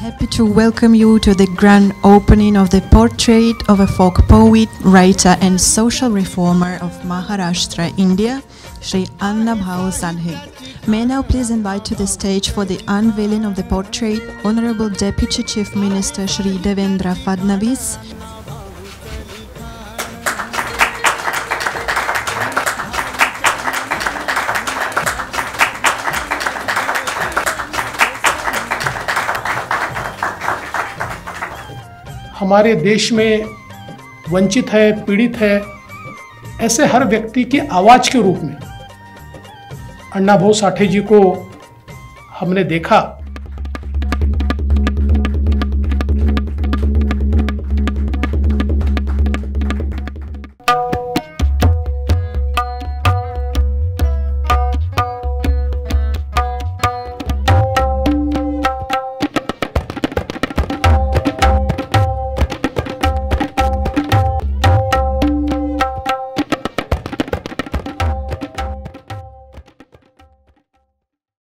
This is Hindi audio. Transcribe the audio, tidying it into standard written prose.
happy to welcome you to the grand opening of the portrait of a folk poet, writer and social reformer of Maharashtra, India, Shri Annabhau Sathe. May I now please invite to the stage for the unveiling of the portrait Honorable Deputy Chief Minister Shri Devendra Fadnavis. हमारे देश में वंचित है, पीड़ित है, ऐसे हर व्यक्ति की आवाज़ के रूप में अण्णाभाऊ साठे जी को हमने देखा।